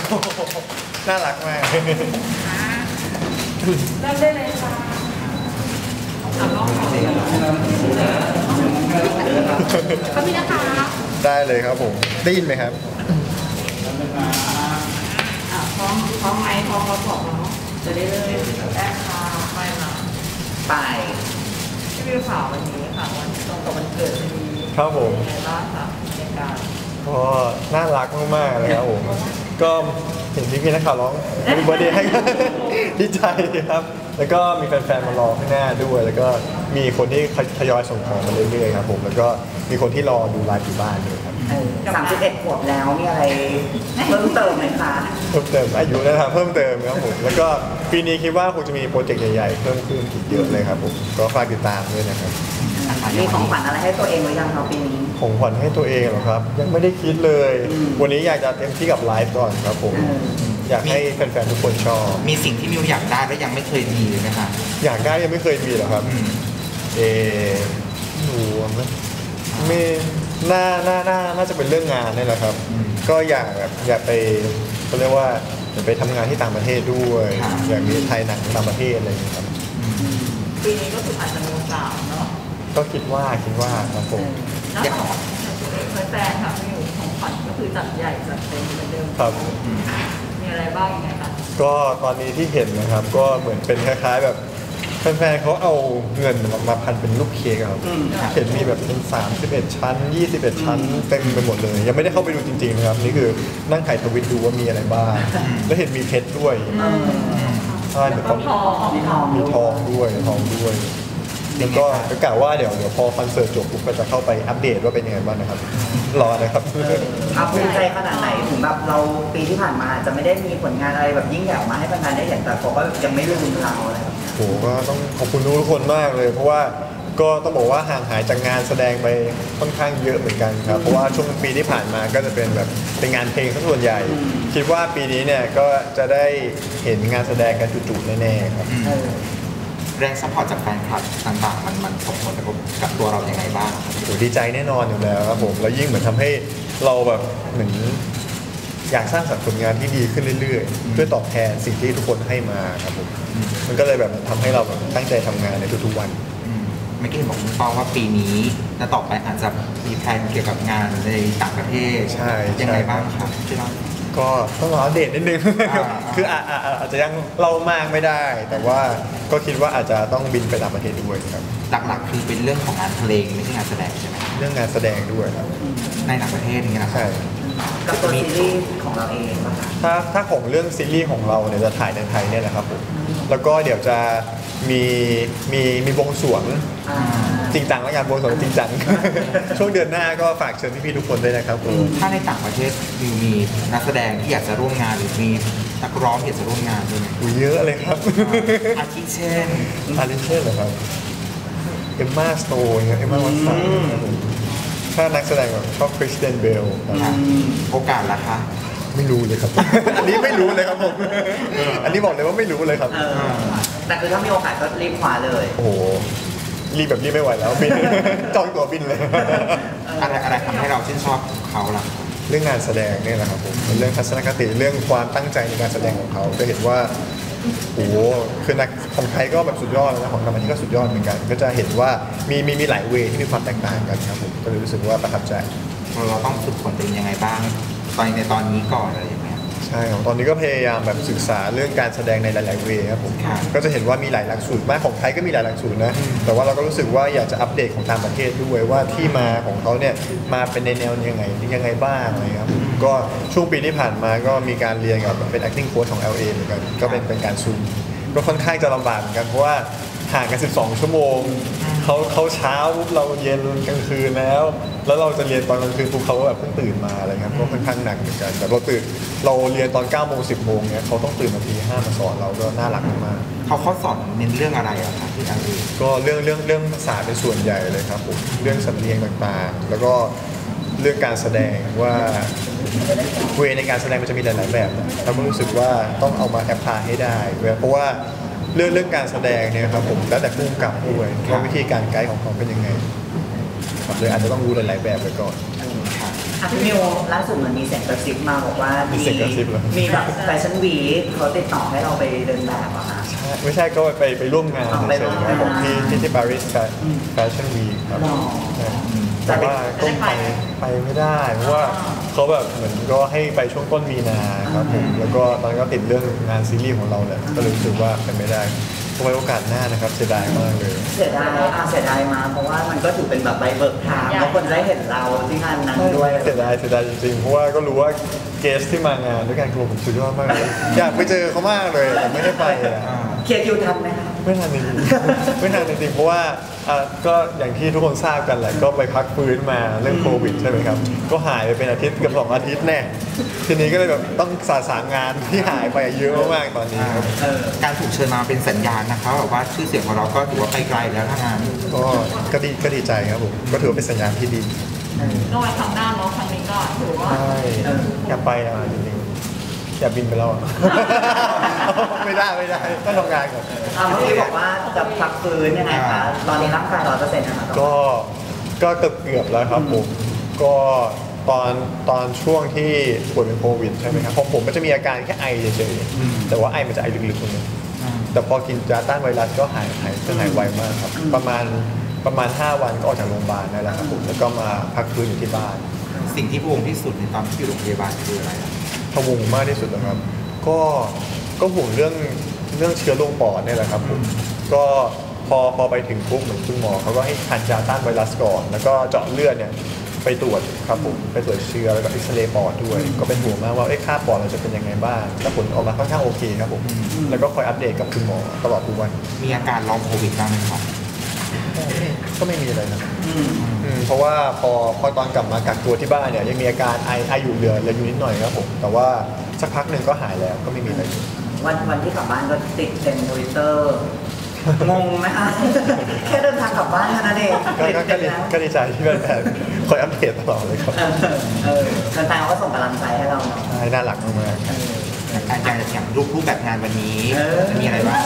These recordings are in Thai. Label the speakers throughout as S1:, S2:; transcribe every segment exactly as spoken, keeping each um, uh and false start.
S1: น่ารักมาก
S2: เริ่มได้เลยค่ะเอาน้องเขาเลยเขาพี่นะคะ
S1: ได้เลยครับผมได้ยินไหมครับ
S2: พร้อมพร้อมไหมพร้อมเราบอกเนาะจะได้เลยแรกค่ะไปมาไปที่วิวข่าววันนี้ค่ะวันตรงกับวันเกิดวันนี้
S1: ครับผม
S2: ในบ้านค่ะในการ
S1: ก็น่ารักมากๆเลยครับผมก็เห็นพี่พี่นักข่าวร้องมีเบอร์เดย์ให้ดีใจครับแล้วก็มีแฟนๆมารอข้างหน้าด้วยแล้วก็มีคนที่ทยอยส่งของมาเรื่อยๆครับผมแล้วก็มีคนที่รอดูไลฟ์อยู่บ้านด้วยครับ
S3: สามสิบเอ็ดขวบแล้วมีอะไรเพิ่มเติมไหมคะ
S1: เพิ่มเติมอายุนะครับเพิ่มเติมครับผมแล้วก็ปีนี้คิดว่าคงจะมีโปรเจกต์ใหญ่ๆเพิ่มขึ้นอีกเยอะเลยครับผมก็ฝากติดตามด้วยนะครับ
S3: มีของขวัญอะไรให้ตัวเองหรือยังครับปีนี้
S1: ของขวัญให้ตัวเองเหรอครับยังไม่ได้คิดเลยวันนี้อยากจะเต็มที่กับไลฟ์ก่อนครับผมอยากให้แฟนๆทุกคนชอบ
S4: มีสิ่งที่มิวอยากได้และยังไม่เคยมีไหมคะ
S1: อยากได้ยังไม่เคยมีหรอครับเออหนูไม่น่าน่าน่าน่าจะเป็นเรื่องงานนี่แหละครับก็อยากแบบอยากไปเขาเรียกว่าอยากไปทำงานที่ต่างประเทศด้วยอยากมีถ่ายหนังต่างประเทศอะไรอย่างเงี้ยครับ
S2: ปีนี้ก็คืออาจจะมีสาวเนาะ
S1: ก็คิดว่าคิดว่าครับผม
S2: อยากขอแฟนค่ะพี่อยู่ของขวัญก็คือจัดใหญ่จัดเต็มเหมือนเดิม
S1: ครับ
S2: มีอะไรบ้างยังไงคะ
S1: ก็ตอนนี้ที่เห็นนะครับก็เหมือนเป็นคล้ายๆแบบแฟนๆเขาเอาเงินมาพันเป็นลูกเค้กครับเห็นมีแบบเป็นสามสิบเอ็ดชั้นยี่สิบเอ็ดชั้นเต็มไปหมดเลยยังไม่ได้เข้าไปดูจริงๆนะครับนี่คือนั่งถ่ายทวิตดูว่ามีอะไรบ้างแล้วเห็นมีเพชรด้วยใช่มีทองมีทองด้วยทองด้วยแล้วก็กะว่าเดี๋ยวเดี๋ยวพอคอนเสิร์ตจบปุ๊บก็จะเข้าไปอัปเดตว่าเป็นยังไงบ้างนะครับรอนะครับ
S3: ภาคภูมิใจขนาดไหนถึงแบบเราปีที่ผ่านมาจะไม่ได้มีผลงานอะไรแบบยิ่งใหญ่ออกมาให้แฟนๆได้เห็นแต่เขาก็ยังไม่ลืมเราอะไรแบบ
S1: โหก็ต้องขอบคุณทุกคนมากเลยเพราะว่าก็ต้องบอกว่าห่างหายจากงานแสดงไปค่อนข้างเยอะเหมือนกันครับเพราะว่าช่วงปีที่ผ่านมาก็จะเป็นแบบเป็นงานเพลงทั้งส่วนใหญ่คิดว่าปีนี้เนี่ยก็จะได้เห็นงานแสดงกันจุๆแน่ๆครับ
S4: แรงซัพพอร์ตจากแฟนคลับต่างๆมันมันส่งผลกระทบกับตัวเราอย่างไรบ้าง
S1: โอ้ดีใจแน่นอนอยู่แล้วครับผมแล้วยิ่งเหมือนทำให้เราแบบเหมือนอยากสร้างสรรค์ผลงานที่ดีขึ้นเรื่อยๆเพื่อตอบแทนสิ่งที่ทุกคนให้มาครับผมมันก็เลยแบบทำให้เราแบบตั้งใจทำงานในทุกๆวัน
S4: เมื่อกี้บอกคุณปองว่าปีนี้และต่อไปอาจจะมีแผนเกี่ยวกับงานในต่างประเทศ
S1: ใช่
S4: ยังไงบ้างครับใช่ไหม
S1: ก็ต้องรออัปเดตนิดนึงคืออาจจะยังเล่ามากไม่ได้ แต่ว่าก็คิดว่าอาจจะต้องบินไปต่างประเทศด้วยครับ
S4: หลักๆคือเป็นเรื่องของงานเพลงไม่ใช่งานแสดงใช่ไหม
S1: เรื่องงานแสดงด้วยครับ
S4: ในต่างประเทศอย่างเงี้ยนะ
S1: ใช่
S3: กับตัวซีรีส์ของเราเองป่ะคะ
S1: ถ้าถ้าของเรื่องซีรีส์ของเราเนี่ยจะถ่ายในไทยเนี่ยแหละครับผมแล้วก็เดี๋ยวจะมีมีมีบวงสรวงจริงจังแล้วกันบวงสรวงจริงจังช่วงเดือนหน้าก็ฝากเชิญพี่ๆทุกคนด้วยนะครับ
S4: ถ้าในต่างประเทศมีมีนักแสดงที่อยากจะร่วมงานหรือมีนักร้องที่อยากจะร่วมงานด้วยไหม
S1: เยอะเลยครับ
S4: อาทิเช่น
S1: อาทิเช่นเหรอครับเอมม่าสโตนเอมม่าวัตสันถ้านักแสดงแบบชอบคริสเตียนเบล
S4: โอกาสล่ะคะ
S1: ไม่รู้เลยครับอันนี้ไม่รู้เลยครับผมอันนี้บอกเลยว่าไม่รู้เลยครับ
S3: แต่คือถ้ามีโอกาสก็รีบคว้าเลย
S1: โอ้โหรีบแบบรีบไม่ไหวแล้วบินจองตั๋วบินเลย
S4: อะไรอะไรทำให้เราชื่นชอบเขาล่ะ
S1: เรื่องงานแสดงนี่แหละครับผมเรื่องทัศนคติเรื่องความตั้งใจในการแสดงของเขาจะเห็นว่าโอ้โหคือนักของไทยก็แบบสุดยอดแล้วของต่างประเทศก็สุดยอดเหมือนกันก็จะเห็นว่ามีมีมีหลายเวที่มีความแตกต่างกันครับผมก็เลยรู้สึกว่าประทับใจ
S4: เราต้องฝึกฝนตัวเองยังไงบ้างตอนในตอนนี้ก่อนอะไรอย่างเงี้ย
S1: ใช่ครับตอนนี้ก็พยายามแบบศึกษาเรื่องการแสดงในหลายๆเวครับผมก็จะเห็นว่ามีหลายหลักสูตรมากของไทยก็มีหลายหลักสูตรนะแต่ว่าเราก็รู้สึกว่าอยากจะอัปเดตของต่างประเทศด้วยว่าที่มาของเขาเนี่ยมาเป็นในแนวยังไงยังไงบ้างอะไรครับก็ช่วงปีที่ผ่านมาก็มีการเรียนกับเป็น acting coach ของ แอล เอ เหมือนกันก็เป็นเป็นการซูมก็ค่อนข้างจะลำบากเหมือนกันเพราะว่าห่างกันสิบสองชั่วโมงเขาเขาเช้าปุ๊บเราเย็นกลางคืนแล้วแล้วเราจะเรียนตอนกลางคืนปุ๊บเขาแบบเพิ่งตื่นมาอะไรครับก็ค่อนข้างหนักเหมือนกันแต่เราตื่นเราเรียนตอนเก้าโมงสิบโมงเนี่ยเขาต้องตื่นมาทีห้ามาสอนเราก็น่ารักมาก
S4: เขาเขาสอนเน้นเรื่องอะไรอะคะที่ทางนี้
S1: ก็เรื่องเรื่องเรื่องภาษาเป็นส่วนใหญ่เลยครับผมเรื่องสำเนียงต่างๆแล้วก็เรื่องการแสดงว่าเวในการแสดงมันจะมีหลายๆแบบเราก็รู้สึกว่าต้องเอามาแอพพลายให้ได้เพราะว่าเรื่องเรื่องการแสดงเนี่ยครับผมแล้วแต่ผู้กำกับด้วยว่าวิธีการไกด์ของเขาเป็นยังไงครับเลยอาจจะต้องรู้หลายๆแบบไปก่อน
S3: อ่ะพี่มิวล่าสุดเหมือนมีเสียงกระซิบมาบอกว่า
S1: มี
S3: มี
S1: เสียงกระซิบเหรอ
S3: มีแบบแฟชั่นวีคเขาติดต่อให้เราไปเดินแบบอะคะ
S1: ไม่ใช่ก็ไปไปร่วมงาน
S3: อ๋อไป
S1: เฉ
S3: ร่วย ม
S1: ๆค
S3: งาน
S1: รับผมที่ที่ที่ปารีสแฟชั่นวีครับ
S3: หรอ
S1: ใช่แต่ว่าก็ไปไปไม่ได้เพราะว่าเขาแบบเหมือนก็ให้ไปช่วงต้นมีนาครับผมแล้วก็ตอนนั้นก็ติดเรื่องงานซีรีส์ของเราแหละก็เลยรู้สึกว่าเป็นไม่ได้ก็ไว้โอกาสหน้านะครับเสียดายมากเลย
S3: เสียดายอ่ะเสียดายมาเพราะว่ามันก็ถือเป็นแบบใบเบิกทางแล้วคนจะได้เห็นเราที่งานนั้นด้วย
S1: เสียดายเสียดายจริงๆเพราะว่าก็รู้ว่าเกสที่มางานด้วยกันคือผมสุดยอดมากเลยอยากไปเจอเขามากเลยแต่ไม่ได้ไปอะ
S3: เคลียร์คิวทันไหมคะ
S1: ไม่ทันจริงๆไม่ทันจริงๆเพราะว่าอ่ะก็อย่างที่ทุกคนทราบกันแหละก็ไปพักฟื้นมาเรื่องโควิดใช่ไหมครับก็หายไปเป็นอาทิตย์เกือบสองอาทิตย์แน่ทีนี้ก็เลยแบบต้องสาสางงานที่หายไปเยอะมากๆตอนนี้ครับ
S3: เออ
S4: การถูกเชิญมาเป็นสัญญาณนะคะแบบว่าชื่อเสียงของเราก็ถือว่าไปไกลแล้วทางงาน
S1: ก็ก็ดีก็ดีใจครับผมก็ถือว่าเป็นสัญญาณที่ดี
S2: ก็ไว้ครั้งหน้าเนาะครั้งนี้ก็ถือว่า
S1: ใช่อยากไปอ่ะจริงๆอยากบินไปแล้วอ่ะ ไม่ได้ไม่ได้ต้องทำงานก่อน
S3: อ่ะเมื่อกี้บอกว่าจะพักฟื้นยังไงคะ ตอนนี้ร่างกายร้อยเปอร์เซ็นต์นะคะ
S1: ก็ก็เกือบเกือบแล้วครับผมก็ตอนตอนช่วงที่ป่วยเป็นโควิดใช่ไหมครับของผมก็จะมีอาการแค่ไอเฉยๆแต่ว่าไอมันจะไอลึกๆตรงนี้แต่พอกินยาต้านไวรัสก็หายหายก็หายไวมากครับประมาณประมาณห้าวันก็ออกจากโรงพยาบาลได้แล้วครับผมแล้วก็มาพักฟื้นอยู่ที่บ้าน
S4: สิ่งที่พวงที่สุดในตอนที่อยู่โรงพยาบาลคืออะไรอะ
S1: พะวงมากที่สุดนะครับ ก็ก็ห่วงเรื่องเรื่องเชื้อลงปอดเนี่ยแหละครับผมก็พอพอไปถึงปุ๊บเหมือนคุณหมอเขาก็ให้ทานยาต้านไวรัสก่อน แล้วก็เจาะเลือดเนี่ยไปตรวจครับผมไปตรวจเชื้อแล้วก็เอ็กซเรย์ปอดด้วย ก็เป็นห่วงมากว่าเอ้ค่าปอดเราจะเป็นยังไงบ้างแล้วผลออกมาค่อนข้างโอเคครับผมแล้วก็คอยอัปเดตกับคุณหมอตลอดทุกวัน
S4: มีอาการลองโควิดบ้างไหมครับ
S1: ก็ไม่มีอะไรนะ
S3: อืม
S1: อืมเพราะว่าพอพอตอนกลับมากักตัวที่บ้านเนี่ยยังมีอาการไอไออยู่เหลือเหลืออยู่นิดหน่อยครับผมแต่ว่าสักพักหนึ่งก็หายแล้วก็ไม่มีอะไร
S3: วันวันที่กลับบ้านก็ติดเทรนด์ทวิตเตอร์งงไหมคะ แค่เดินทางกลับบ้านเท่านั้นเอง
S1: ก็
S3: ติด
S1: ก็
S3: เทร
S1: ก็
S3: นด์
S1: ดี
S3: แล้ว
S1: ก็ดีใจที่แฟนๆคอยอัปเดตตลอดเลยครับ
S3: เออเออแฟนๆเขาก็ส่งกำลังใจให้เราเนาะ
S1: ใช่น่ารักมาก
S3: เออ
S4: การอย่างอย่างรูปรูปแบบงานวันนี้
S3: เออ
S4: จะมีอะไรบ้าง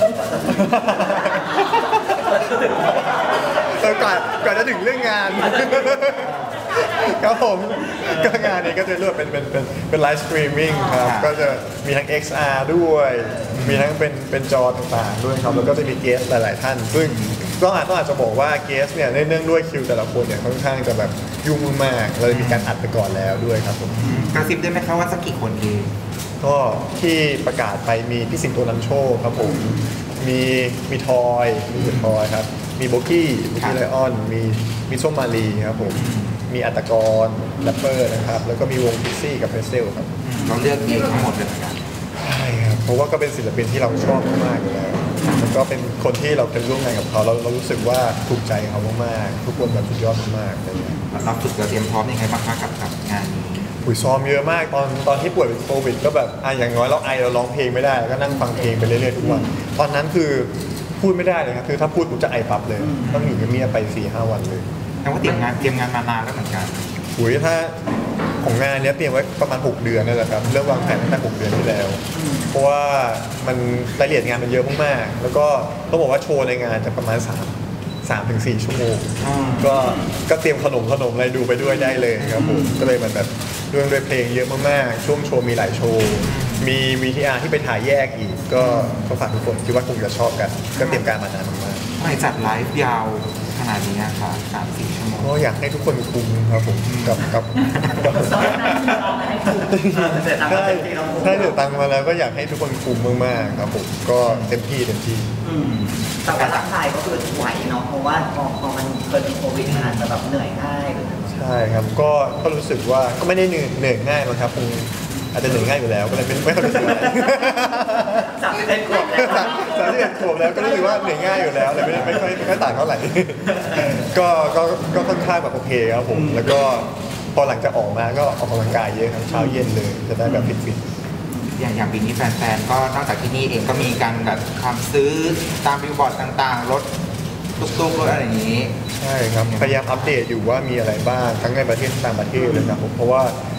S1: ๆเออก่อนก่อนจะถึงเรื่องงาน ครับผมก็งานนี้ก็จะเลือกเป็นเป็นเป็นเป็นไลฟ์สตรีมมิ่งครับก็จะมีทั้ง เอ็กซ์ อาร์ ด้วย มีทั้งเป็นเป็นจอต่างๆด้วยครับแล้วก็จะมีเกสหลาย ๆ ท่าน ซึ่งก็อาจต้องอาจจะบอกว่าเกสเนี่ยเนื่องด้วยคิวแต่ละคนเนี่ยค่อนข้างจะแบบยุ่งมากๆเลยมีการอัดไปก่อนแล้วด้วยครับผม
S4: กระซิบได้ไหมครับว่าสักกี่คนเอง
S1: ก็ที่ประกาศไปมีพี่สิงโตนำโชคครับผม มีมีทอยมีคุณทอยครับ มีโบกี้โบกี้ไลออน มีมีส้มมาลีครับผม มีอัตกรแรปเปอร์นะครับ แล้วก็มีวงพิซซี่กับเพรสเซลครับ
S4: เราเลือกเองทั้งหมดเลยเหมือนกัน
S1: ใช่ครับ เพราะว่าก็เป็นศิลปินที่เราชอบมากๆอยู่แล้วแล้วก็เป็นคนที่เราเคยร่วมงานกับเขาเราเรารู้สึกว่าถูกใจเขามากๆทุกคนแบบสุดยอดมากๆอะไรอย่างเงี้ย
S4: เราฝึกเราเตรียมพร้อมยังไงบ้างคะกับกับงานนี้
S1: อุยซ้อมเยอะมากตอนตอนที่ป่วยเป็นโควิดก็แบบอ่ะอย่างน้อยเราไอเราร้องเพลงไม่ได้แล้วก็นั่งฟังเพลงไปเรื่อยๆทุกวันตอนนั้นคือพูดไม่ได้เลยครับคือถ้าพูดผมจะไอปั๊บเลย ต้องอยู่เงียบๆไปสี่ห้าวันเลย
S4: แต่ว่าเตรียมงานเตรียมงานมานานแล้วเหมือนกัน
S1: อุยถ้าของงานเนี้ยเตรียมไว้ประมาณหกเดือนนี่แหละครับเริ่มวางแผนตั้งแต่หกเดือนที่แล้ว เพราะว่ามันรายละเอียดงานมันเยอะมากๆแล้วก็ต้องบอกว่าโชว์ในงานจะประมาณสามสามถึงสี่ชั่วโมง
S4: อืม
S1: ก็ก็เตรียมขนมขนมอะไรดูไปด้วยได้เลยครับผมก็เลยมันแบบเรื่องด้วยเพลงเยอะมากๆช่วงโชว์มีหลายโชว์มี วี ที อาร์ ที่ไปถ่ายแยกอีก ก็ก็ฝากทุกคนคิดว่าคงจะชอบกัน ก็เตรียมการมานานมาก
S4: ทำไมจัดไลฟ์ยาวขนาดนี้อะค่ะสามสี่ชั่วโมง
S1: ๆก็อยากให้ทุกคนคุ้มครับผมกับกับกับ
S2: ตอนนั้นเราให้คุณ
S3: เสร็จแล้ว
S1: ถ้า
S3: เต็มที่เรา
S1: ถ้าเดือดตังค์มาแล้วก็อยากให้ทุกคนคุ้มมากๆครับผมก็เต็มที่เต็มที่
S3: อืมแต่ว่าร่างกายก็คือไหวเนาะเพราะว่าพอพอมันเคยเป็นโควิดมันอาจจะแบบเหนื่อยง่ายหรือ
S1: ใช่ครับก็ก็รู้สึกว่าก็ไม่ได้เหนื่อยเหนื่อยง่ายหรอกครับคงอาจจะเหนื่อยง่ายอยู่แล้วก็เลยไม่ไม่ค่อยรู้สึกอะไร
S3: จากที่เป็นขวบแล้ว
S1: จากจากที่เห็นขวบแล้วก็รู้สึกว่าเหนื่อยง่ายอยู่แล้วเลยไม่ได้ไม่ค่อยไม่ค่อยต่างเท่าไหร่ ก็ก็ก็ค่อนข้างแบบโอเคครับผม แล้วก็พอหลังจากออกมาก็ออกกำลังกายเยอะครับเช้าเย็นเลยจะได้แบบฟิต
S4: อย่างอย่างปีนี้แฟนๆ ก็นอกจากที่นี่เองก็มีการแบบทำซื้อตามบิลบอร์ดต่างๆ รถตุ๊กๆรถอะไรอย่างนี้
S1: ๆใช่ครับพยายามอัปเดตอยู่ว่ามีอะไรบ้างทั้งในประเทศและต่างประเทศเลยนะครับผมเพราะว่า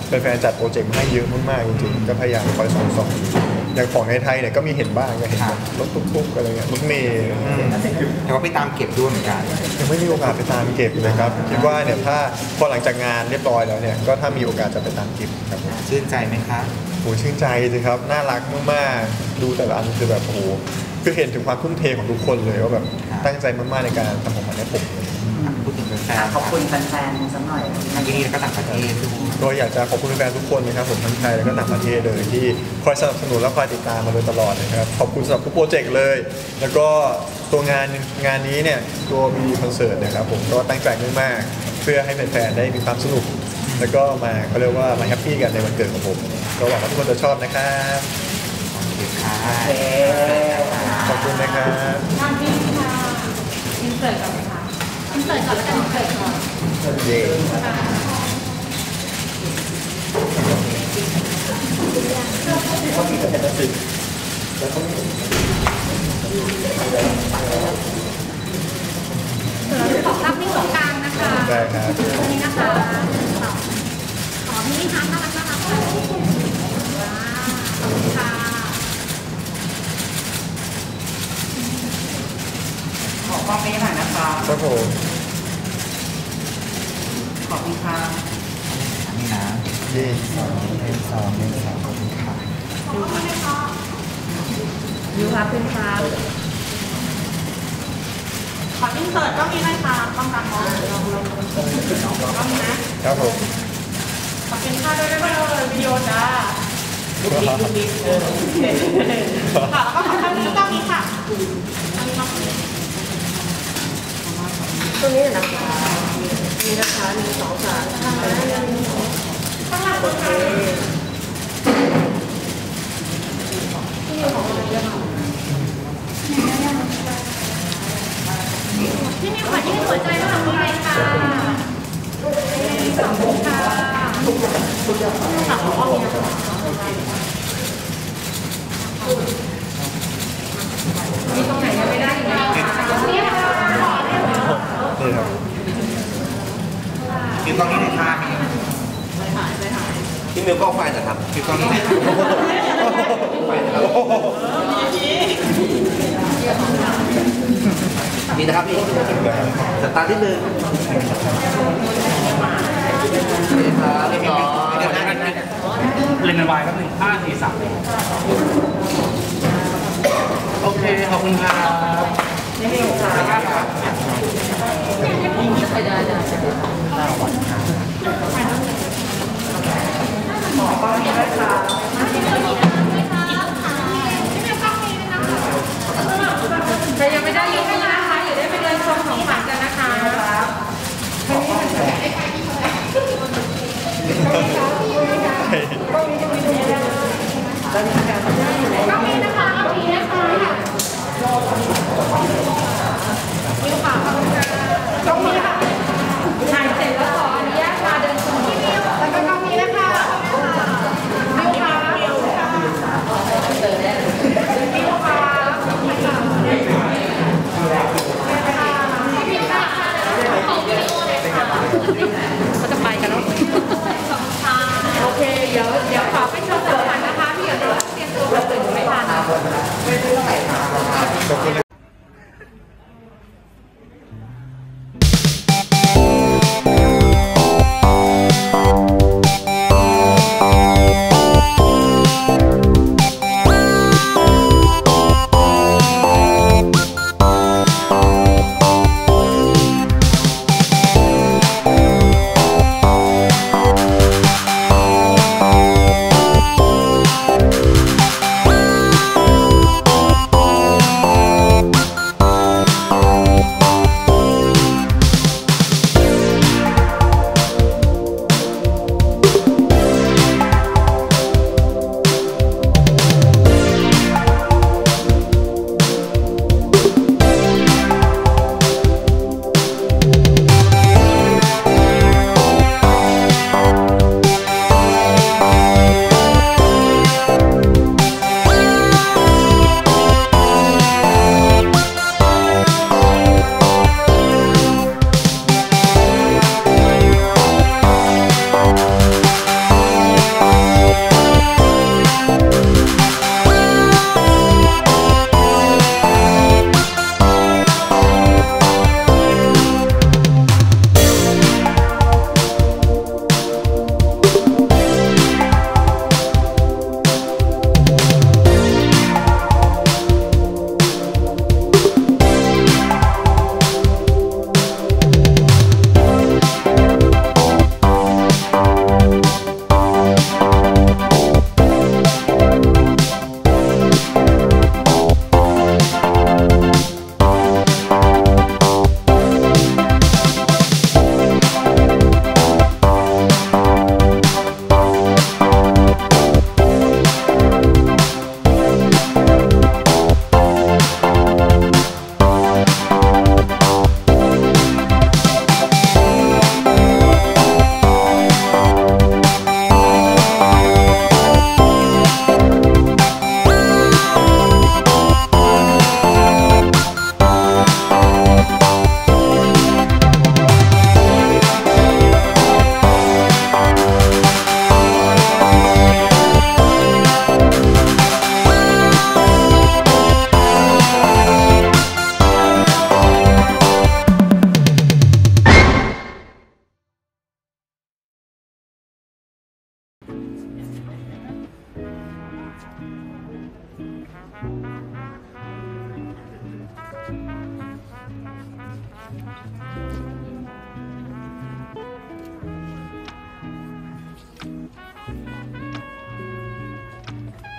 S1: แฟนๆจัดโปรเจกต์มาให้เยอะมากๆจริงๆก็พยายามคอยส่องๆอย่างของในไทยเนี่ยก็มีเห็นบ้างก็เห็นแบบรถตุ๊กๆอะไรเงี้ยรถเมล์
S4: อืมแต่ว่าไปตามเก็บด้วยเหมือนกัน
S1: ยังไม่มีโอกาสไปตามเก็บเลยครับคิดว่าเนี่ยถ้าพอหลังจากงานเรียบร้อยแล้วเนี่ยก็ถ้ามีโอกาสจะไปตามเก็บครับผม
S4: ชื่นใจไหมคะ
S1: โหชื่นใจสิครับน่ารักมากๆดูแต่ละอันคือแบบโอ้โหคือเห็นถึงความทุ่มเทของทุกคนเลยว่าแบบตั้งใจมากๆในการทำของมันให้ผม
S4: พูดถึงแฟ
S3: อ่ะ
S4: นๆ
S3: ขอบคุณแฟนๆสักหน่อย
S4: ทั้งที่นี่แล้วก็ต่างประเทศด้วย
S1: ก็อยากจะขอบคุณแฟนๆทุกคนนะครับผมทั้งไทยแล้วก็ต่างประเทศเลยที่คอยสนับสนุนและคอยติดตามมาโดยตลอดนะครับขอบคุณสำหรับทุกโปรเจกต์เลย แล้วก็ตัวงานงานนี้เนี่ยตัวมีคอนเสิร์ตนะครับผมก็ตั้งใจมากๆเพื่อให้แฟนๆได้มีความสนุก แล้วก็มาเขาเรียกว่ามาแฮปปี้กันในวันเกิดของผมก็หวังว่าทุกคนจะชอบนะครับ
S4: โอเคค่ะ
S3: โอเค
S1: ขอบคุณนะครับ
S2: ทำพี่ค่ะอินเสิร์ตก่อนค่ะอินเสิร์ตก่อนแล้วกันอินเสิร์ตก่อน
S1: เย้
S5: ขอรับนิ่งตรงกลางนะคะ
S1: ได้ครับ
S5: ตรงนี้นะคะขอมินิฮาร์ทน่ารักน่ารักค่ะว้าวขอบคุณค่ะ
S2: ขอกล้องนี้หน่อยนะคะ
S1: ครับผม
S2: ขอบคุณค่ะ
S4: นี่นะ
S1: เย้สองเอ็นสองเอ็นสองขอบคุณค่ะ
S2: ยูครับเป็นครับ
S5: ขออินเสิร์ตก็มีนะคะต้องการมองลองลองก็มีนะครับ
S1: ผม
S5: ขอบคุณค่ะด้วยด้วยด้วยวิดีโอจ้า
S2: ลูกดิ๊กลูกดิ๊กเออโอเค
S5: ค่ะแล้วก็ขอทำนี้ก็มีค่ะอันนี้มา
S2: ตรงนี้นะคะมีนะคะหนึ่งสองสามค่ะหนึ่งสอง
S5: ข้างหลัง
S2: โอเค
S5: ที่มีขวัญที่หัวใจมาทำอะไรค่ะขอบคุณค่ะ
S2: มีตรงไหนยังไม่ได้อีกไหมคะ
S5: นี่ค่ะ
S1: นี่ครับ
S4: คือตรงนี้ในทางมี
S6: พี่มิวก็ไฟจะท
S4: คือตรงนี้ในทาง
S6: ำนี่นะครับพี่สตาร์ทที่หนึ่งนี่ครับเรียบร้อย
S7: เล่นวายครับหนึ่งห้าสี่สาม
S6: โอเค ขอบคุณครับ
S2: นี่มีโอกาสค่ะขอกล้องนี้ด้วยค่ะ ใครยังไม่ได้ยกมือนะคะอย่าได้ไปเดินชมของขวัญกันนะคะก็มีนะคะก็มีนะคะนิ้วขาขอบคุณค่ะก็มีค่ะถ่ายเสร็จแล้วขออนุญาตมาเดินชมที่นิ้วแล้วก็ก็มีนะคะนิ้วขานิ้วขานิ้วขาเขาจะไปกันแล้วโอเค เดี๋ยว เดี๋ยวขอไปชมของขวัญนะคะ พี่เดี๋ยวเดี๋ยวเตรียมตัวมาตื่นไม่ทัน
S1: ขอบคุณ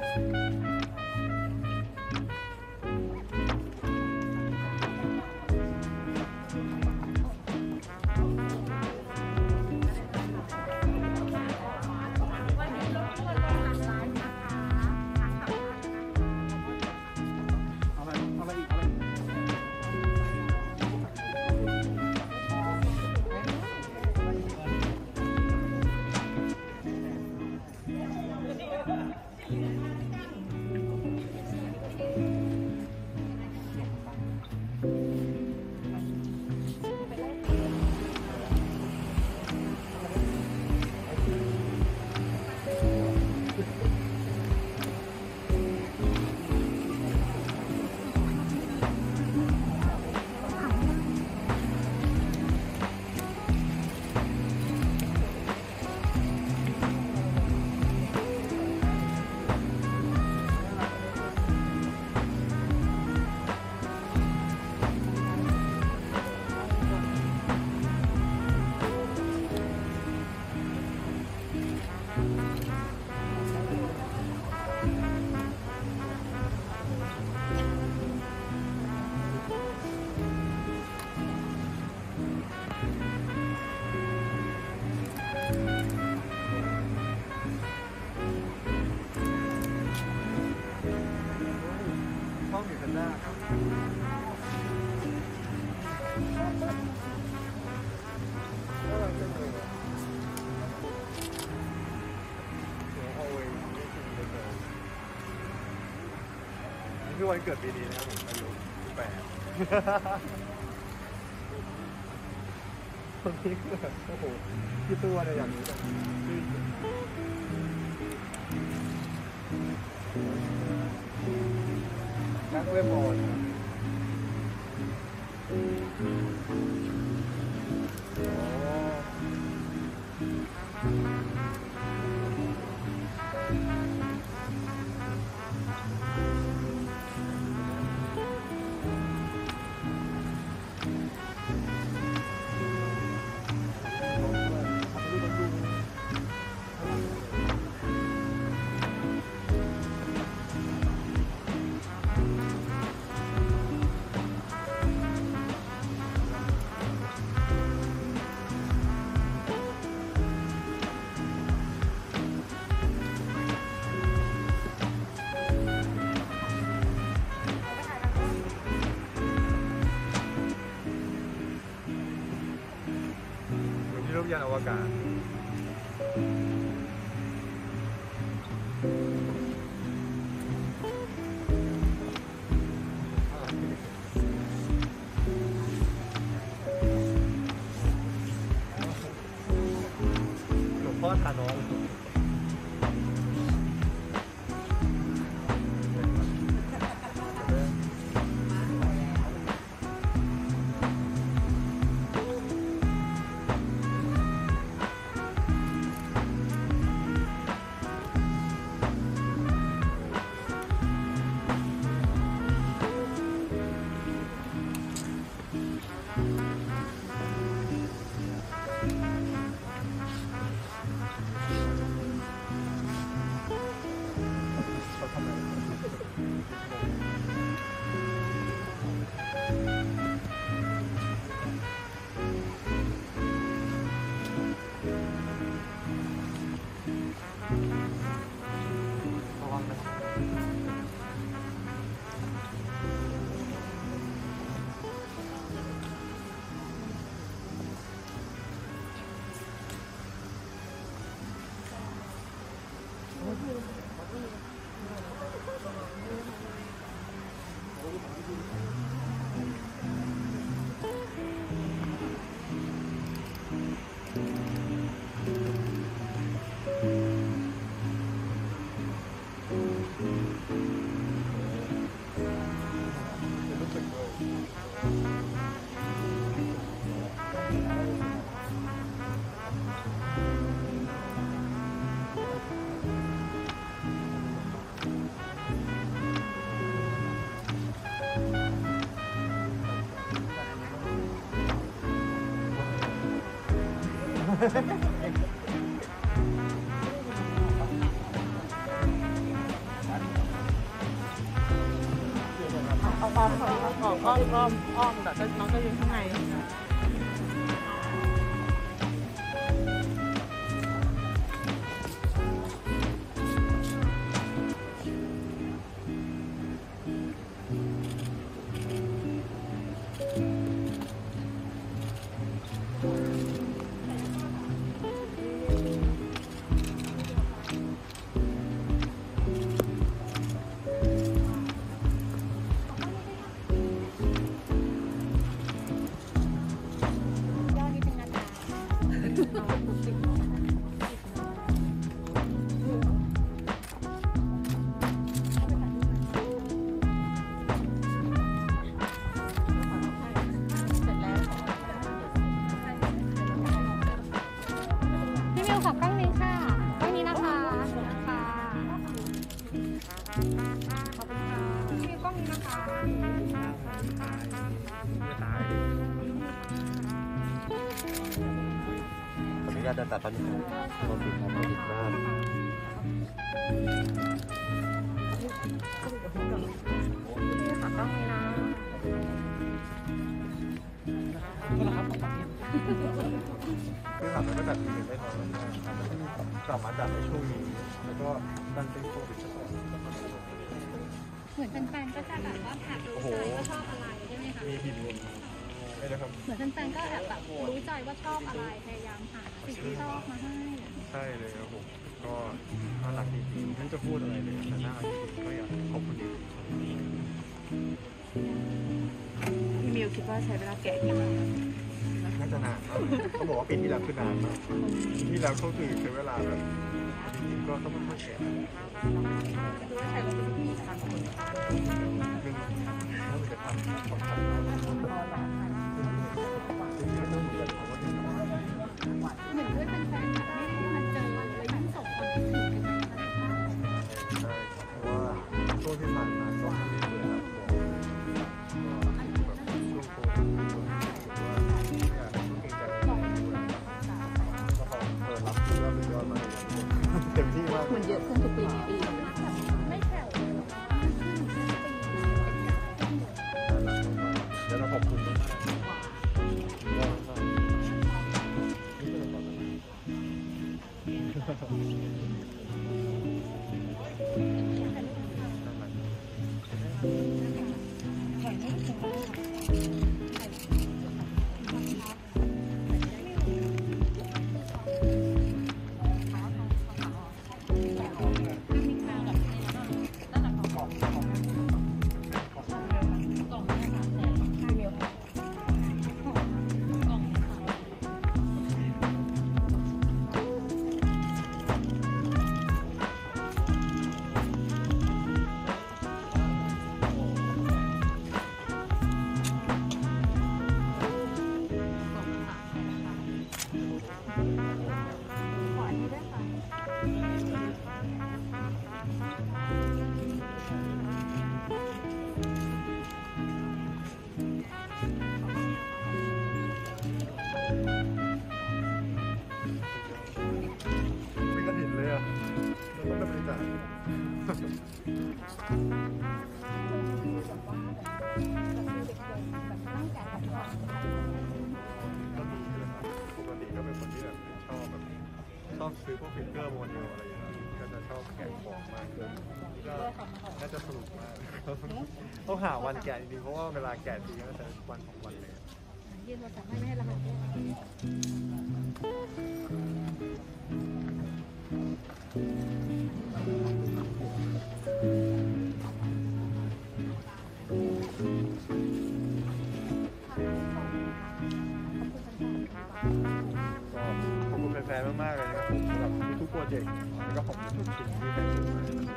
S1: ห้องอยู่ชั้นหน้าครับน่ารักจังเลยเดี๋ยวเอาไว้ไม่กินเลยนี่คือวันเกิดปีนี้นะครับผมอายุแปดคนนี้คือแบบโอ้โหที่ตัวเนี่ยอย่างนี้แบบนักเวทบอลที่รูปยานอวกาศหลวงพ่อทานอน
S8: อ้อมอ้อมอ้อมอ้อมอ้อมอ้อมแต่น้องก็ยืนข้างใน
S6: ญาตจะตัดตอนนี้ความผิดความผิดมาก
S8: ค่ะต้องมีนะ
S1: คือถามว่าจัดอีเวนต์ได้น้อยมากสามารถจัดในช่วงนี้แล้วก็ดันเป็นโควิด
S5: เหมือนแฟนๆก็จะแบบว่าแอบรู้ใจว่าชอบอะไรใช่ไหมคะ
S1: มีหินเงินไม่นะครับ
S5: เหมือนแฟนๆก็แอบแบบรู้ใจว่าชอบอะไรพยายามหาสิ่งที่ชอบมาให้
S1: ใช่เลยครับผมก็น่ารักจริงๆไม่จะพูดอะไรเลยแต่น่ารักจริงๆก็อยากขอบคุณจริง
S8: พี่มิวคิดว่าใช้เวลาแกะกี่วัน
S1: ๆน่าจะนานมากเขาบอกว่าปีที่แล้วคือนานมากปีที่แล้วก็คือใช้เวลาแบบจริงๆก็ต้องค่อยๆแกะ
S8: ดูว่าใช้เวลาเป็นกี่ครั้งคน
S1: ซึ่งถ้ามันจะทำของทำจริงๆก็ต้องเหมือนกันเพราะว่า
S5: เหมือนด้วยแฟนๆแบบไม่ได้มาเจอเลยยิ่งส่งคนคิดถึงกันไปขนาดนั้น
S1: ใช่เพราะว่าช่วงที่ผ่านมาก็ไม่ได้เลยครับผมก็แบบช่วงโควิดรู้สึกว่าอยากให้ทุกคนใจก็พอเปิดรับคือว่าเป็นยอดมากเต็มที่มาก
S8: เหมือนเยอะขึ้นทุกปีปี
S5: ไม่แผ่วเลย
S1: เดี๋ยวเราขอบคุณมากไม่กระถิ่นเลยอ่ะแล้วก็เป็นจ่าย
S5: ตั้งใจทำงาน
S1: ก็มีนะครับปกติก็เป็นคนที่แบบชอบแบบชอบซื้อพวกฟิกเกอร์โมเดลอะไรอย่างเงี้ยก็จะชอบแกะของมากขึ้นก็น่าจะสนุกมากต้องหาวันแกะจริงๆเพราะว่าเวลาแกะทีก็จะวันของวันเลย
S5: ยืนมาสั่งไม่ให้รหัสด้วย
S1: ก็ขอบคุณแฟนๆมากๆเลยนะครับผมสำหรับทุกๆโปรเจกต์แล้วก็ขอบคุณทุกสิ่งที่แฟนๆมาในวันนี้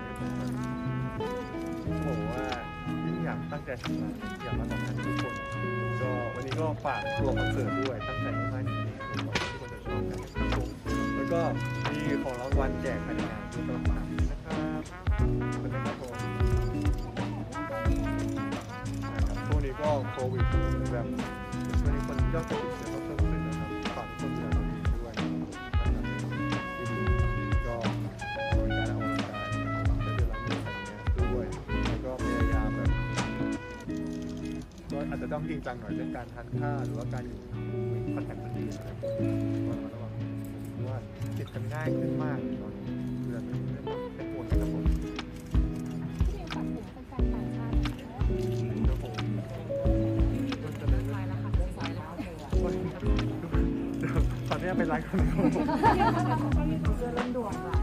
S1: ผมว่ายิ่งอยากตั้งใจทำงานอยากมาตอบแทนทุกคนก็วันนี้ก็ฝากตัวคอนเสิร์ตด้วยตั้งใจมากๆจริงๆผมหวังว่าทุกคนจะชอบกันนะครับผมแล้วก็มีของรางวัลแจกภายในงานด้วยนะครับนะครับขอบคุณนะครับผมช่วงนี้ก็โควิดแบบช่วงนี้คนยอดติดเชื้อก็เพิ่มขึ้นนะครับฝากทุกคนดูแลตัวเองด้วยก็บริการออกกำลังกายและเดินรับมืออะไรเงี้ยด้วยแล้วก็พยายามแบบอาจจะต้องจริงจังหน่อยเรื่องการทานข้าวหรือว่าการอยู่คอนแทคคนอื่นอะไรพวกนี้ระวังเพราะว่าติดกันง่ายขึ้นมากตอนนี้เพื่อนไม่ไม่ไม่ควรที่จะผม
S5: ที่มีฝากถึงแฟนๆต่างชาติ
S1: ครับผมมันจะเป็นลายละค่ะเป็นสายแล้วตอนนี้เป็นลายคนเดียว
S5: ก็มีของเสื้อเริ่มด่วนค่ะ